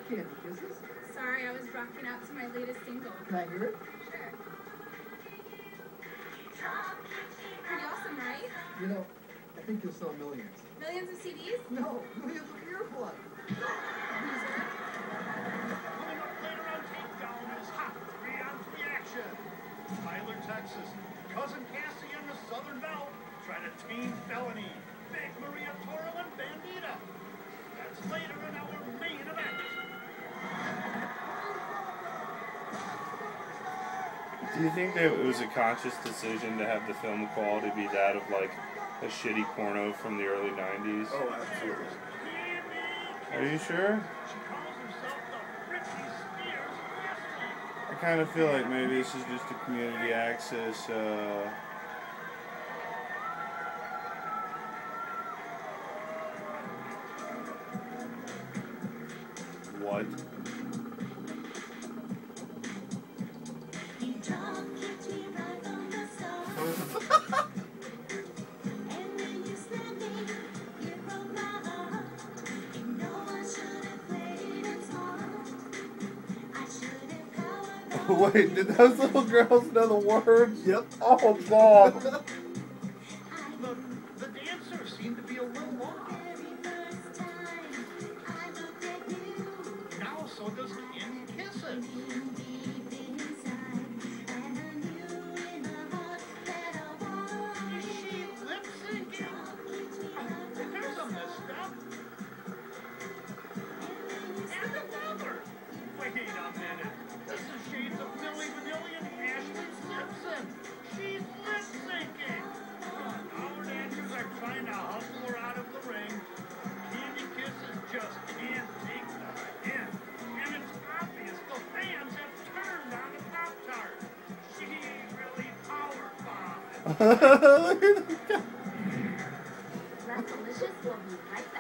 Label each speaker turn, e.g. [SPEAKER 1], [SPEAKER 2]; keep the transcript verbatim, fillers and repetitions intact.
[SPEAKER 1] Candy Kisses.
[SPEAKER 2] Sorry, I was rocking out to my latest single.
[SPEAKER 1] Can I hear it?
[SPEAKER 2] Sure. Pretty awesome, right?
[SPEAKER 1] You know, I think you'll sell millions.
[SPEAKER 2] Millions of C Ds?
[SPEAKER 1] No, millions of earplugs.
[SPEAKER 2] Loser.
[SPEAKER 3] Coming up later on Takedown is Hot three on three action. Tyler, Texas. Cousin Cassie and the Southern Belle try to tame felony. Big Maria Toro and Bandita. That's later in our main event.
[SPEAKER 4] Do you think that it was a conscious decision to have the film quality be that of like a shitty porno from the early nineties?
[SPEAKER 3] Oh, absolutely.
[SPEAKER 4] Are you sure?
[SPEAKER 3] She calls herself the Britney Spears of wrestling.
[SPEAKER 4] I kind of feel like maybe this is just a community access. Uh, what? Wait, did those little girls know the words?
[SPEAKER 1] Yep.
[SPEAKER 4] Oh, God.
[SPEAKER 3] The, the dancers seem to be a little off. Now so does In Kisses. Is she lip syncing? There's a misstep. And another. Wait a minute. This is shades of Milli Vanilli and Ashley Simpson. She's lip syncing. Our dancers are trying to hustle her out of the ring. Candy Kisses just can't take the hint. And it's obvious the fans have turned on the Pop-Tart. She really power bombed.
[SPEAKER 2] Wrestlicious will be right back.